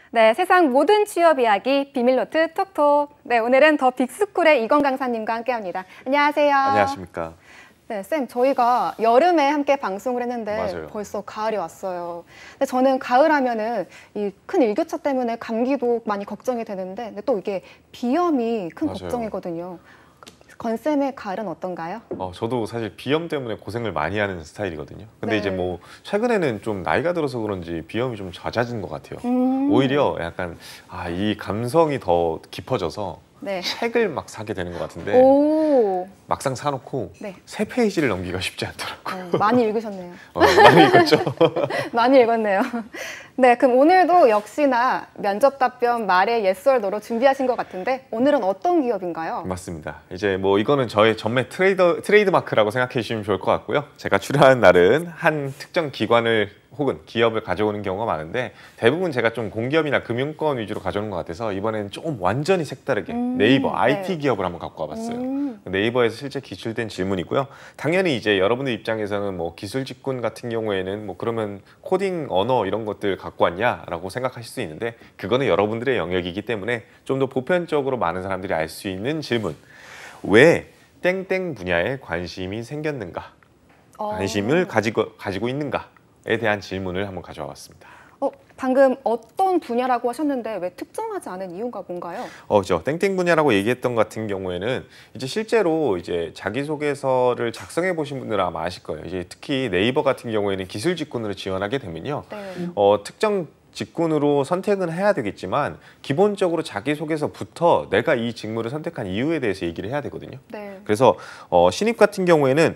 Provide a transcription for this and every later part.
네, 세상 모든 취업 이야기 비밀노트 톡톡. 네, 오늘은 더 빅스쿨의 이건 강사님과 함께합니다. 안녕하세요. 안녕하십니까. 네, 쌤, 저희가 여름에 함께 방송을 했는데 맞아요. 벌써 가을이 왔어요. 근데 저는 가을 하면은 이 큰 일교차 때문에 감기도 많이 걱정이 되는데 근데 또 이게 비염이 큰 맞아요. 걱정이거든요. 건쌤의 가을은 어떤가요? 저도 사실 비염 때문에 고생을 많이 하는 스타일이거든요. 근데 네. 이제 뭐 최근에는 좀 나이가 들어서 그런지 비염이 좀 잦아진 것 같아요. 오히려 약간 이 감성이 더 깊어져서 네. 책을 막 사게 되는 것 같은데 오, 막상 사놓고 네. 3페이지를 넘기기가 쉽지 않더라고요. 많이 읽으셨네요. 많이 읽었죠. 많이 읽었네요. 네, 그럼 오늘도 역시나 면접 답변 말의 예썰도로 준비하신 것 같은데 오늘은 어떤 기업인가요? 맞습니다. 이제 뭐 이거는 저의 전매 트레이드 마크라고 생각해 주시면 좋을 것 같고요. 제가 출연하는 날은 한 특정 기관을 혹은 기업을 가져오는 경우가 많은데 대부분 제가 좀 공기업이나 금융권 위주로 가져오는 것 같아서 이번에는 좀 완전히 색다르게 네이버 IT 기업을 한번 갖고 와봤어요. 네이버에서 실제 기출된 질문이고요. 당연히 이제 여러분들 입장에서는 뭐 기술 직군 같은 경우에는 뭐 그러면 코딩 언어 이런 것들 갖고 왔냐라고 생각하실 수 있는데 그거는 여러분들의 영역이기 때문에 좀 더 보편적으로 많은 사람들이 알 수 있는 질문. 왜 땡땡 분야에 관심이 생겼는가? 관심을 가지고 있는가에 대한 질문을 한번 가져와 봤습니다. 방금 어떤 분야라고 하셨는데 왜 특정하지 않은 이유가 뭔가요? 그렇죠. 땡땡 분야라고 얘기했던 것 같은 경우에는 이제 실제로 이제 자기소개서를 작성해 보신 분들은 아마 아실 거예요. 이제 특히 네이버 같은 경우에는 기술 직군으로 지원하게 되면요. 네. 특정 직군으로 선택은 해야 되겠지만 기본적으로 자기소개서부터 내가 이 직무를 선택한 이유에 대해서 얘기를 해야 되거든요. 네. 그래서 신입 같은 경우에는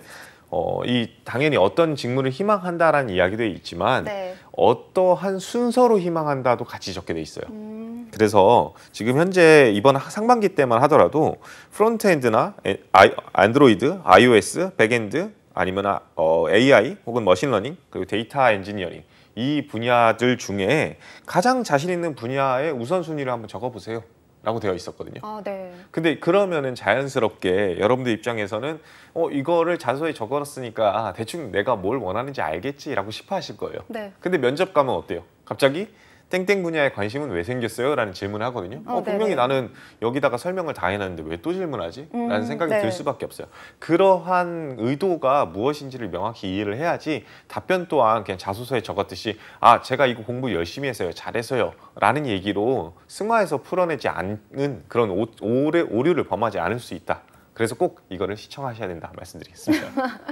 당연히 어떤 직무를 희망한다라는 이야기도 있지만 네. 어떠한 순서로 희망한다도 같이 적게 돼 있어요. 그래서 지금 현재 이번 상반기 때만 하더라도 프론트엔드나 안드로이드, iOS, 백엔드 아니면 AI 혹은 머신러닝 그리고 데이터 엔지니어링 이 분야들 중에 가장 자신 있는 분야의 우선순위를 한번 적어보세요 라고 되어 있었거든요. 네. 근데 그러면은 자연스럽게 여러분들 입장에서는 이거를 자소서에 적어놨으니까 대충 내가 뭘 원하는지 알겠지라고 싶어 하실 거예요. 네. 근데 면접 가면 어때요? 갑자기 땡땡 분야에 관심은 왜 생겼어요? 라는 질문을 하거든요. 분명히 네네. 나는 여기다가 설명을 다 해놨는데 왜 또 질문하지? 라는 생각이 네. 들 수밖에 없어요. 그러한 의도가 무엇인지를 명확히 이해를 해야지 답변 또한 그냥 자소서에 적었듯이 제가 이거 공부 열심히 했어요. 잘해서요. 라는 얘기로 승화해서 풀어내지 않는 그런 오류를 범하지 않을 수 있다. 그래서 꼭 이거를 시청하셔야 된다 말씀드리겠습니다.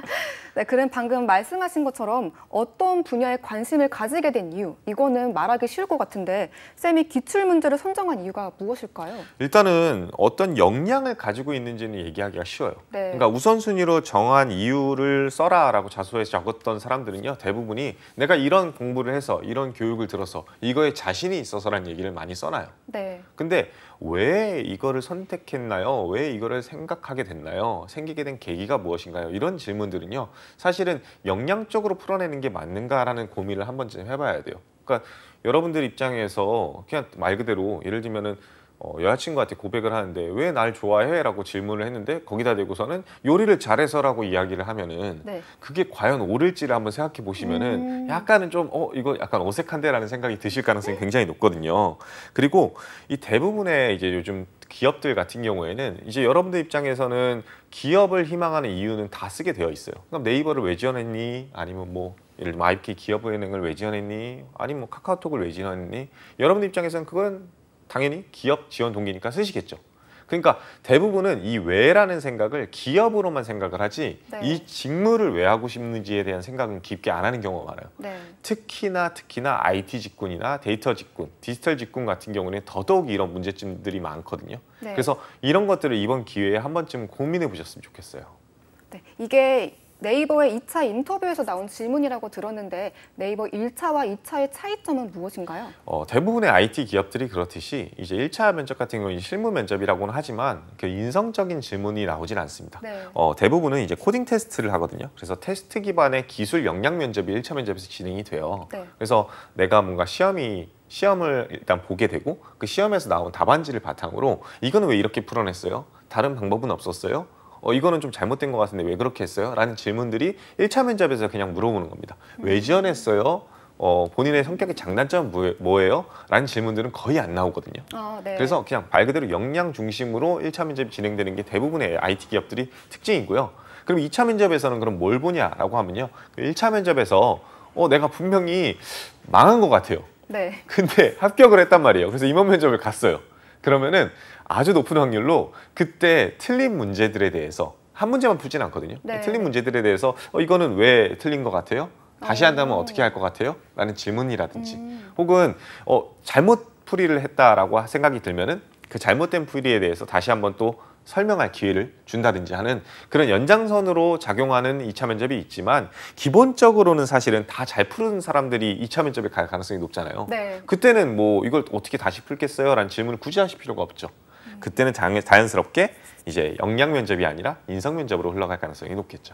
네, 그럼 방금 말씀하신 것처럼 어떤 분야에 관심을 가지게 된 이유, 이거는 말하기 쉬울 것 같은데 쌤이 기출 문제를 선정한 이유가 무엇일까요? 일단은 어떤 역량을 가지고 있는지는 얘기하기가 쉬워요. 네. 그러니까 우선순위로 정한 이유를 써라라고 자소서에 적었던 사람들은요. 대부분이 내가 이런 공부를 해서 이런 교육을 들어서 이거에 자신이 있어서라는 얘기를 많이 써놔요. 네. 근데 왜 이거를 선택했나요? 왜 이거를 생각하게 됐나요? 생기게 된 계기가 무엇인가요? 이런 질문들은요. 사실은 역량적으로 풀어내는 게 맞는가라는 고민을 한 번쯤 해봐야 돼요. 그러니까 여러분들 입장에서 그냥 말 그대로 예를 들면은 여자친구한테 고백을 하는데 왜 날 좋아해? 라고 질문을 했는데 거기다 대고서는 요리를 잘해서라고 이야기를 하면은 네. 그게 과연 옳을지를 한번 생각해 보시면은 약간은 좀 이거 약간 어색한데 라는 생각이 드실 가능성이 굉장히 높거든요. 그리고 이 대부분의 이제 요즘 기업들 같은 경우에는 이제 여러분들 입장에서는 기업을 희망하는 이유는 다 쓰게 되어 있어요. 그럼 네이버를 왜 지원했니? 아니면 뭐 예를 들면 IPK 기업은행을 왜 지원했니? 아니면 뭐 카카오톡을 왜 지원했니? 여러분들 입장에서는 그건 당연히 기업 지원 동기니까 쓰시겠죠. 그러니까 대부분은 이 왜라는 생각을 기업으로만 생각을 하지 네. 이 직무를 왜 하고 싶는지에 대한 생각은 깊게 안 하는 경우가 많아요. 네. 특히나 IT 직군이나 데이터 직군, 디지털 직군 같은 경우는 더더욱 이런 문제점들이 많거든요. 네. 그래서 이런 것들을 이번 기회에 한 번쯤 고민해 보셨으면 좋겠어요. 네. 이게 네이버의 2차 인터뷰에서 나온 질문이라고 들었는데 네이버 1차와 2차의 차이점은 무엇인가요? 대부분의 IT 기업들이 그렇듯이 이제 1차 면접 같은 경우는 실무 면접이라고는 하지만 그 인성적인 질문이 나오진 않습니다. 네. 대부분은 이제 코딩 테스트를 하거든요. 그래서 테스트 기반의 기술 역량 면접이 1차 면접에서 진행이 돼요. 네. 그래서 내가 뭔가 시험을 일단 보게 되고 그 시험에서 나온 답안지를 바탕으로 이거는 왜 이렇게 풀어냈어요? 다른 방법은 없었어요? 이거는 좀 잘못된 것 같은데 왜 그렇게 했어요? 라는 질문들이 1차 면접에서 그냥 물어보는 겁니다. 왜 지원했어요? 본인의 성격의 장단점은 뭐예요? 라는 질문들은 거의 안 나오거든요. 네. 그래서 그냥 말 그대로 역량 중심으로 1차 면접이 진행되는 게 대부분의 IT 기업들이 특징이고요. 그럼 2차 면접에서는 그럼 뭘 보냐라고 하면요. 1차 면접에서 내가 분명히 망한 것 같아요. 네. 근데 합격을 했단 말이에요. 그래서 임원 면접을 갔어요. 그러면은 아주 높은 확률로 그때 틀린 문제들에 대해서 한 문제만 풀진 않거든요. 네. 틀린 문제들에 대해서 이거는 왜 틀린 것 같아요? 다시 한다면 어떻게 할 것 같아요? 라는 질문이라든지 혹은 잘못 풀이를 했다라고 생각이 들면은 그 잘못된 풀이에 대해서 다시 한번 또 설명할 기회를 준다든지 하는 그런 연장선으로 작용하는 2차 면접이 있지만 기본적으로는 사실은 다 잘 푸는 사람들이 2차 면접에 갈 가능성이 높잖아요. 네. 그때는 뭐 이걸 어떻게 다시 풀겠어요? 라는 질문을 굳이 하실 필요가 없죠. 그때는 자연스럽게 이제 역량 면접이 아니라 인성 면접으로 흘러갈 가능성이 높겠죠.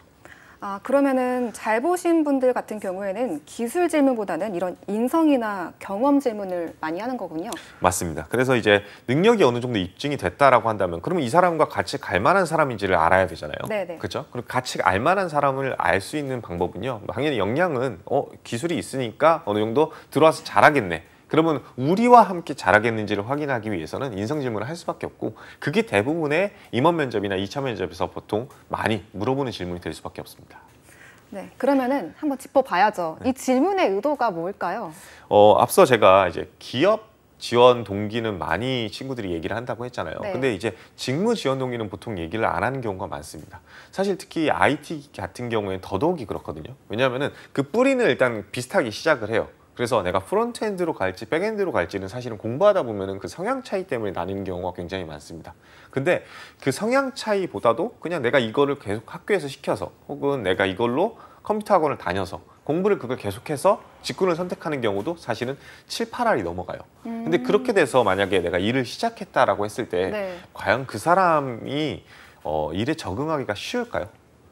그러면은 잘 보신 분들 같은 경우에는 기술 질문보다는 이런 인성이나 경험 질문을 많이 하는 거군요. 맞습니다. 그래서 이제 능력이 어느 정도 입증이 됐다라고 한다면 그러면 이 사람과 같이 갈 만한 사람인지를 알아야 되잖아요. 네네. 그렇죠? 그리고 같이 알 만한 사람을 알 수 있는 방법은요. 당연히 역량은 기술이 있으니까 어느 정도 들어와서 잘하겠네. 그러면 우리와 함께 잘하겠는지를 확인하기 위해서는 인성 질문을 할 수밖에 없고 그게 대부분의 임원 면접이나 2차 면접에서 보통 많이 물어보는 질문이 될 수밖에 없습니다. 네, 그러면은 한번 짚어봐야죠. 이 질문의 의도가 뭘까요? 앞서 제가 이제 기업 지원 동기는 많이 친구들이 얘기를 한다고 했잖아요. 네. 근데 이제 직무 지원 동기는 보통 얘기를 안 하는 경우가 많습니다. 사실 특히 IT 같은 경우에는 더더욱이 그렇거든요. 왜냐하면은 그 뿌리는 일단 비슷하게 시작을 해요. 그래서 내가 프론트엔드로 갈지 백엔드로 갈지는 사실은 공부하다 보면은 그 성향 차이 때문에 나뉘는 경우가 굉장히 많습니다. 근데 그 성향 차이보다도 그냥 내가 이거를 계속 학교에서 시켜서 혹은 내가 이걸로 컴퓨터 학원을 다녀서 공부를 그걸 계속해서 직군을 선택하는 경우도 사실은 7, 8알이 넘어가요. 근데 그렇게 돼서 만약에 내가 일을 시작했다라고 했을 때 네. 과연 그 사람이 일에 적응하기가 쉬울까요?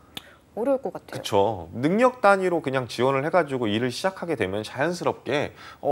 어려울 것 같아요. 그렇죠. 능력 단위로 그냥 지원을 해가지고 일을 시작하게 되면 자연스럽게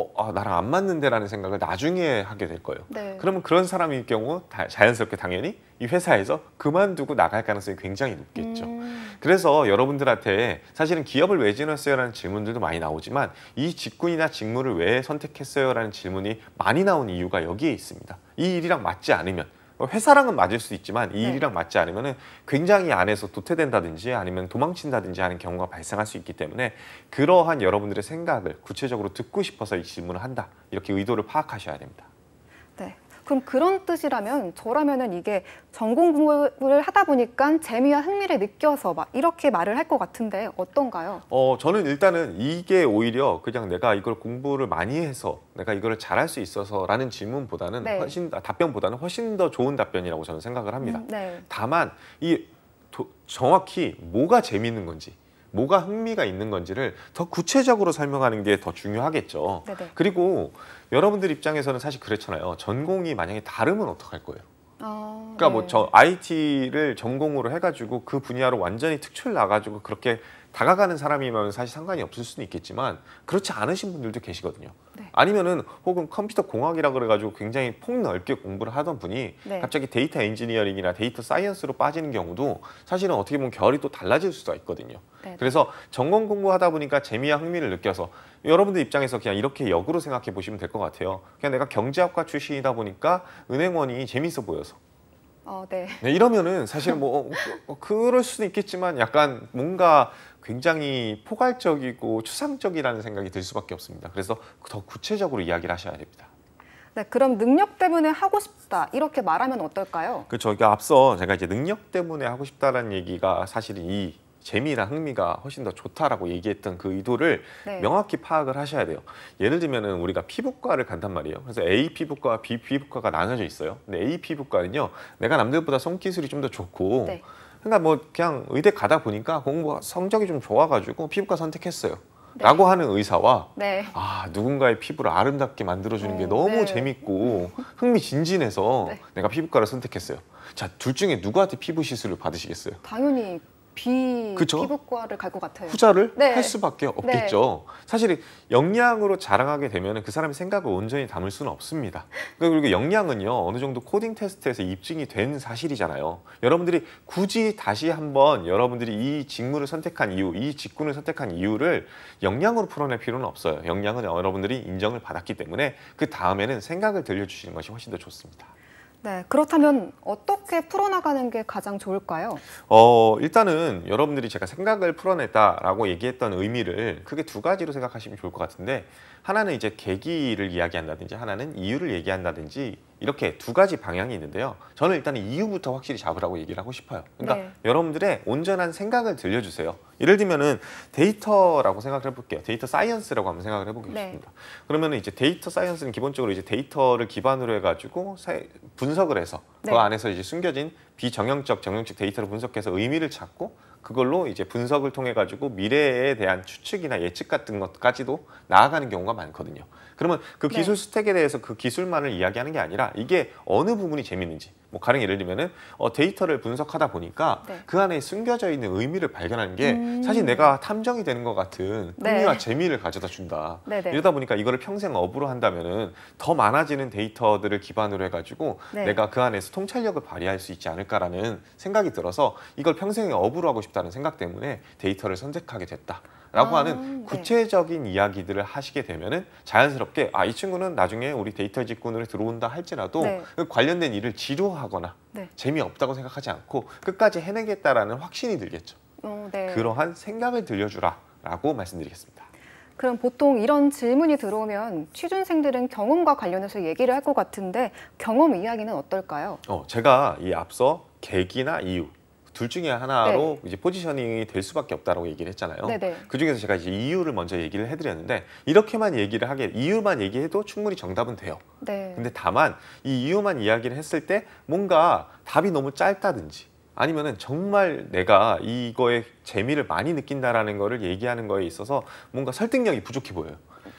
나랑 안 맞는데라는 생각을 나중에 하게 될 거예요. 네. 그러면 그런 사람일 경우 자연스럽게 당연히 이 회사에서 그만두고 나갈 가능성이 굉장히 높겠죠. 그래서 여러분들한테 사실은 기업을 왜 지원했어요? 라는 질문들도 많이 나오지만 이 직군이나 직무를 왜 선택했어요? 라는 질문이 많이 나온 이유가 여기에 있습니다. 이 일이랑 맞지 않으면 회사랑은 맞을 수 있지만 이 일이랑 맞지 않으면 굉장히 안에서 도태된다든지 아니면 도망친다든지 하는 경우가 발생할 수 있기 때문에 그러한 여러분들의 생각을 구체적으로 듣고 싶어서 이 질문을 한다. 이렇게 의도를 파악하셔야 됩니다. 네. 그럼 그런 뜻이라면 저라면은 이게 전공 공부를 하다 보니까 재미와 흥미를 느껴서 막 이렇게 말을 할 것 같은데 어떤가요? 저는 일단은 이게 오히려 그냥 내가 이걸 공부를 많이 해서 내가 이거를 잘할 수 있어서라는 질문보다는 네. 답변보다는 훨씬 더 좋은 답변이라고 저는 생각을 합니다. 네. 다만 정확히 뭐가 재미있는 건지 뭐가 흥미가 있는 건지를 더 구체적으로 설명하는 게 더 중요하겠죠. 네네. 그리고 여러분들 입장에서는 사실 그렇잖아요. 전공이 만약에 다르면 어떡할 거예요? 그러니까 뭐 저 IT를 전공으로 해가지고 그 분야로 완전히 특출 나가지고 그렇게 다가가는 사람이면 사실 상관이 없을 수는 있겠지만 그렇지 않으신 분들도 계시거든요. 네. 아니면은 혹은 컴퓨터 공학이라 그래가지고 굉장히 폭넓게 공부를 하던 분이 네. 갑자기 데이터 엔지니어링이나 데이터 사이언스로 빠지는 경우도 사실은 어떻게 보면 결이 또 달라질 수가 있거든요. 네. 그래서 전공 공부하다 보니까 재미와 흥미를 느껴서 여러분들 입장에서 그냥 이렇게 역으로 생각해 보시면 될 것 같아요. 그냥 내가 경제학과 출신이다 보니까 은행원이 재밌어 보여서 네. 네, 이러면은 사실 그럴 수도 있겠지만 약간 뭔가 굉장히 포괄적이고 추상적이라는 생각이 들 수밖에 없습니다. 그래서 더 구체적으로 이야기를 하셔야 됩니다. 네, 그럼 능력 때문에 하고 싶다 이렇게 말하면 어떨까요? 그렇죠. 그러니까 앞서 제가 이제 능력 때문에 하고 싶다라는 얘기가 사실은 이 재미나 흥미가 훨씬 더 좋다라고 얘기했던 그 의도를 네. 명확히 파악을 하셔야 돼요. 예를 들면은 우리가 피부과를 간단 말이에요. 그래서 A 피부과와 B 피부과가 나눠져 있어요. 근데 A 피부과는요, 내가 남들보다 손기술이 좀 더 좋고, 네. 그러니까 뭐 그냥 의대 가다 보니까 공부 성적이 좀 좋아가지고 피부과 선택했어요. 네. 라고 하는 의사와 네. 누군가의 피부를 아름답게 만들어주는 게 너무 네. 재밌고 흥미진진해서 네. 내가 피부과를 선택했어요. 자, 둘 중에 누구한테 피부 시술을 받으시겠어요? 당연히 그쵸? 피부과를 갈 것 같아요. 후자를 네. 할 수밖에 없겠죠. 사실 역량으로 자랑하게 되면 그 사람의 생각을 온전히 담을 수는 없습니다. 그리고 역량은요, 어느 정도 코딩 테스트에서 입증이 된 사실이잖아요. 여러분들이 굳이 다시 한번 여러분들이 이 직무를 선택한 이유, 이 직군을 선택한 이유를 역량으로 풀어낼 필요는 없어요. 역량은 여러분들이 인정을 받았기 때문에 그 다음에는 생각을 들려주시는 것이 훨씬 더 좋습니다. 네, 그렇다면 어떻게 풀어나가는 게 가장 좋을까요? 일단은 여러분들이 제가 생각을 풀어냈다라고 얘기했던 의미를 크게 두 가지로 생각하시면 좋을 것 같은데, 하나는 이제 계기를 이야기한다든지 하나는 이유를 얘기한다든지 이렇게 두 가지 방향이 있는데요. 저는 일단 이유부터 확실히 잡으라고 얘기를 하고 싶어요. 그러니까 네. 여러분들의 온전한 생각을 들려주세요. 예를 들면은 데이터라고 생각을 해볼게요. 데이터 사이언스라고 한번 생각을 해보겠습니다. 그러면은 이제 데이터 사이언스는 기본적으로 이제 데이터를 기반으로 해가지고 분석을 해서 그 네. 안에서 이제 숨겨진 비정형적, 정형적 데이터를 분석해서 의미를 찾고 그걸로 이제 분석을 통해 가지고 미래에 대한 추측이나 예측 같은 것까지도 나아가는 경우가 많거든요. 그러면 그 기술 스택에 대해서 그 기술만을 이야기하는 게 아니라 이게 어느 부분이 재밌는지, 뭐 가령 예를 들면은 데이터를 분석하다 보니까 그 안에 숨겨져 있는 의미를 발견하는 게 사실 내가 탐정이 되는 것 같은 흥미와 재미를 가져다 준다. 이러다 보니까 이거를 평생 업으로 한다면은 더 많아지는 데이터들을 기반으로 해가지고 내가 그 안에서 통찰력을 발휘할 수 있지 않을까라는 생각이 들어서 이걸 평생의 업으로 하고 싶다는 생각 때문에 데이터를 선택하게 됐다라고 하는 구체적인 이야기들을 하시게 되면은 자연스럽게 이 친구는 나중에 우리 데이터 직군으로 들어온다 할지라도 그 관련된 일을 지루하거나 재미없다고 생각하지 않고 끝까지 해내겠다라는 확신이 들겠죠. 그러한 생각을 들려주라라고 말씀드리겠습니다. 그럼 보통 이런 질문이 들어오면 취준생들은 경험과 관련해서 얘기를 할 것 같은데 경험 이야기는 어떨까요? 제가 이 앞서 계기나 이유 둘 중에 하나로 이제 포지셔닝이 될 수밖에 없다라고 얘기를 했잖아요. 그 중에서 제가 이제 이유를 먼저 얘기를 해드렸는데 이렇게만 얘기를 이유만 얘기해도 충분히 정답은 돼요. 근데 다만 이 이유만 이야기를 했을 때 뭔가 답이 너무 짧다든지 아니면은 정말 내가 이거에 재미를 많이 느낀다라는 거를 얘기하는 거에 있어서 뭔가 설득력이 부족해 보여요.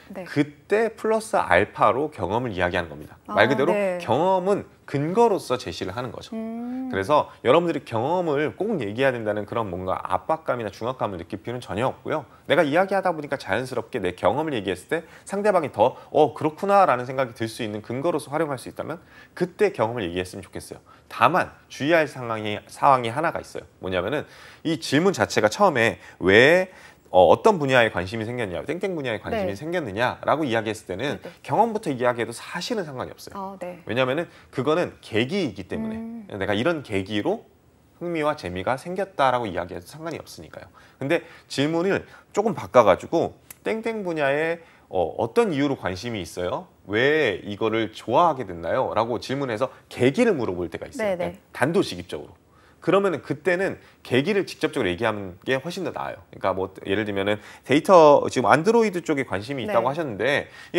그때 플러스 알파로 경험을 이야기하는 겁니다. 말 그대로 경험은 근거로서 제시를 하는 거죠. 그래서 여러분들이 경험을 꼭 얘기해야 된다는 그런 뭔가 압박감이나 중압감을 느낄 필요는 전혀 없고요. 내가 이야기하다 보니까 자연스럽게 내 경험을 얘기했을 때 상대방이 더 그렇구나 라는 생각이 들 수 있는 근거로서 활용할 수 있다면 그때 경험을 얘기했으면 좋겠어요. 다만 주의할 상황이 하나가 있어요. 뭐냐면은 이 질문 자체가 처음에 왜 어떤 분야에 관심이 생겼냐, 땡땡 분야에 관심이 생겼느냐라고 이야기했을 때는 경험부터 이야기해도 사실은 상관이 없어요. 왜냐하면은 그거는 계기이기 때문에 내가 이런 계기로 흥미와 재미가 생겼다라고 이야기해도 상관이 없으니까요. 근데 질문을 조금 바꿔가지고 땡땡 분야에 어떤 이유로 관심이 있어요? 왜 이거를 좋아하게 됐나요? 라고 질문해서 계기를 물어볼 때가 있어요. 단도직입적으로. 그러면은 그때는 계기를 직접적으로 얘기하는 게 훨씬 더 나아요. 그러니까 뭐 예를 들면은 데이터 지금 안드로이드 쪽에 관심이 있다고 하셨는데 이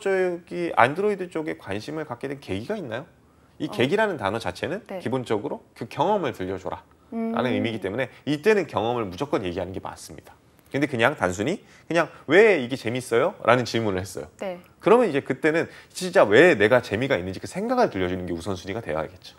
안드로이드 쪽에 관심을 갖게 된 계기가 있나요? 이 계기라는 단어 자체는 기본적으로 그 경험을 들려줘라 라는 의미이기 때문에 이때는 경험을 무조건 얘기하는 게 맞습니다. 근데 그냥 단순히 그냥 왜 이게 재밌어요? 라는 질문을 했어요. 그러면 이제 그때는 진짜 왜 내가 재미가 있는지 그 생각을 들려주는 게 우선순위가 되어야겠죠.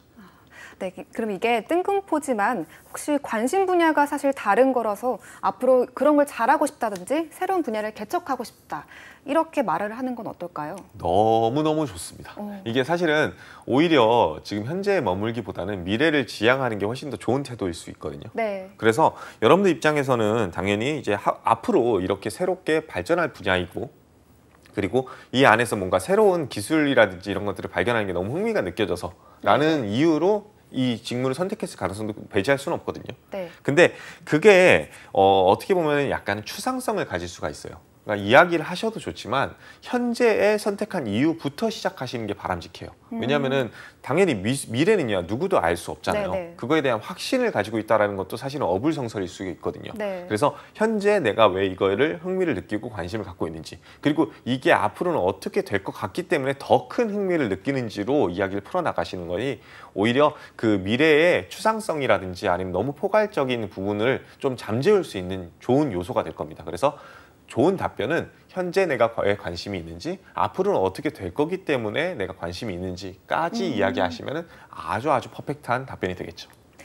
그럼 이게 뜬금포지만 혹시 관심 분야가 사실 다른 거라서 앞으로 그런 걸 잘하고 싶다든지 새로운 분야를 개척하고 싶다 이렇게 말을 하는 건 어떨까요? 너무너무 좋습니다. 이게 사실은 오히려 지금 현재에 머물기보다는 미래를 지향하는 게 훨씬 더 좋은 태도일 수 있거든요. 그래서 여러분들 입장에서는 당연히 이제 앞으로 이렇게 새롭게 발전할 분야이고 그리고 이 안에서 뭔가 새로운 기술이라든지 이런 것들을 발견하는 게 너무 흥미가 느껴져서 라는 이유로 이 직무를 선택했을 가능성도 배제할 수는 없거든요. 근데 그게 어떻게 보면 약간 추상성을 가질 수가 있어요. 그러니까 이야기를 하셔도 좋지만 현재에 선택한 이유부터 시작하시는 게 바람직해요. 왜냐하면은 당연히 미래는요 누구도 알 수 없잖아요. 그거에 대한 확신을 가지고 있다는 것도 사실은 어불성설일 수 있거든요. 그래서 현재 내가 왜 이거를 흥미를 느끼고 관심을 갖고 있는지 그리고 이게 앞으로는 어떻게 될 것 같기 때문에 더 큰 흥미를 느끼는지로 이야기를 풀어나가시는 거니 오히려 그 미래의 추상성이라든지 아니면 너무 포괄적인 부분을 좀 잠재울 수 있는 좋은 요소가 될 겁니다. 그래서 좋은 답변은 현재 내가 왜 관심이 있는지 앞으로는 어떻게 될 거기 때문에 내가 관심이 있는지까지 이야기하시면 아주 퍼펙트한 답변이 되겠죠.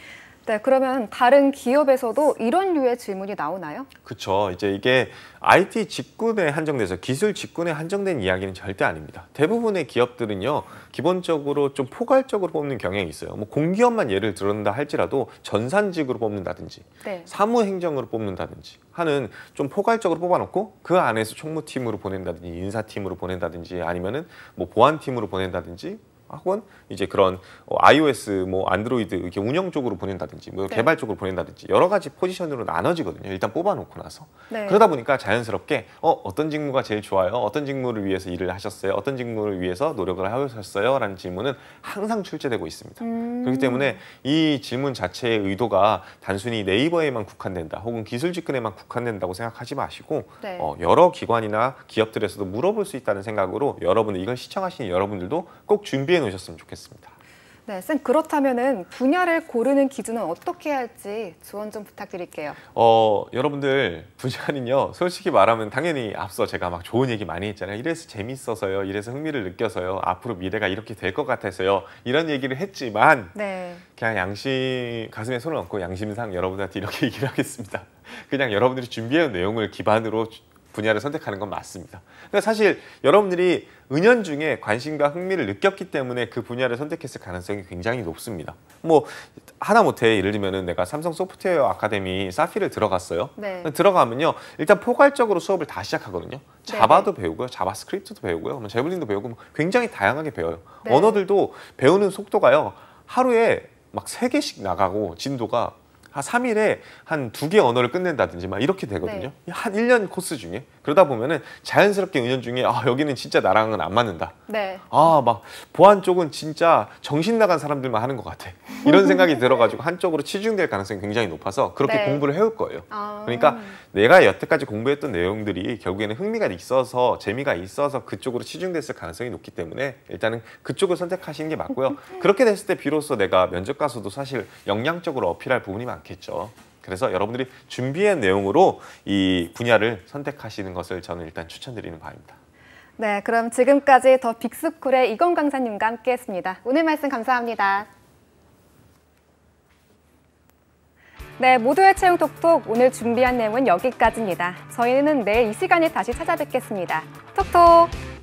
네, 그러면 다른 기업에서도 이런 류의 질문이 나오나요? 그렇죠. 이제 이게 IT 직군에 한정돼서 기술 직군에 한정된 이야기는 절대 아닙니다. 대부분의 기업들은요, 기본적으로 좀 포괄적으로 뽑는 경향이 있어요. 뭐 공기업만 예를 들었다 할지라도 전산직으로 뽑는다든지, 네. 사무행정으로 뽑는다든지 하는 좀 포괄적으로 뽑아놓고 그 안에서 총무팀으로 보낸다든지, 인사팀으로 보낸다든지, 아니면은 뭐 보안팀으로 보낸다든지. 혹은 이제 그런 iOS, 뭐 안드로이드 이렇게 운영 쪽으로 보낸다든지, 뭐 네. 개발 쪽으로 보낸다든지 여러 가지 포지션으로 나눠지거든요. 일단 뽑아놓고 나서. 네. 그러다 보니까 자연스럽게 어떤 직무가 제일 좋아요? 어떤 직무를 위해서 일을 하셨어요? 어떤 직무를 위해서 노력을 하셨어요? 라는 질문은 항상 출제되고 있습니다. 그렇기 때문에 이 질문 자체의 의도가 단순히 네이버에만 국한된다, 혹은 기술 직군에만 국한된다고 생각하지 마시고 네. 여러 기관이나 기업들에서도 물어볼 수 있다는 생각으로 여러분들, 이걸 시청하시는 여러분들도 꼭 준비해 놓으셨으면 좋겠습니다. 네, 쌤, 그렇다면은 분야를 고르는 기준은 어떻게 해야 할지 조언 좀 부탁드릴게요. 여러분들 분야는요, 솔직히 말하면 당연히 앞서 제가 막 좋은 얘기 많이 했잖아요. 이래서 재밌어서요, 이래서 흥미를 느껴서요, 앞으로 미래가 이렇게 될 것 같아서요, 이런 얘기를 했지만 네. 그냥 가슴에 손을 얹고 양심상 여러분들한테 이렇게 얘기를 하겠습니다. 그냥 여러분들이 준비해온 내용을 기반으로 분야를 선택하는 건 맞습니다. 그러니까 사실 여러분들이 은연중에 관심과 흥미를 느꼈기 때문에 그 분야를 선택했을 가능성이 굉장히 높습니다. 뭐 하다못해 예를 들면은 내가 삼성 소프트웨어 아카데미 사피를 들어갔어요. 네. 들어가면요, 일단 포괄적으로 수업을 다 시작하거든요. 자바도 배우고요, 자바스크립트도 배우고요, 뭐 제블린도 배우고, 굉장히 다양하게 배워요. 네. 언어들도 배우는 속도가요, 하루에 막 3개씩 나가고 진도가 한 3일에 한 2개 언어를 끝낸다든지 막 이렇게 되거든요. 네. 한 1년 코스 중에. 그러다 보면은 자연스럽게 은연중에 여기는 진짜 나랑은 안 맞는다. 네. 막 보안 쪽은 진짜 정신 나간 사람들만 하는 것 같아. 이런 생각이 들어가지고 한쪽으로 치중될 가능성이 굉장히 높아서 그렇게 네. 공부를 해올 거예요. 그러니까 내가 여태까지 공부했던 내용들이 결국에는 흥미가 있어서, 재미가 있어서 그쪽으로 치중됐을 가능성이 높기 때문에 일단은 그쪽을 선택하시는 게 맞고요. 그렇게 됐을 때 비로소 내가 면접 가서도 사실 역량적으로 어필할 부분이 많겠죠. 그래서 여러분들이 준비한 내용으로 이 분야를 선택하시는 것을 저는 일단 추천드리는 바입니다. 네, 그럼 지금까지 더 빅스쿨의 이건 강사님과 함께했습니다. 오늘 말씀 감사합니다. 네, 모두의 채용 톡톡, 오늘 준비한 내용은 여기까지입니다. 저희는 내일 이 시간에 다시 찾아뵙겠습니다. 톡톡!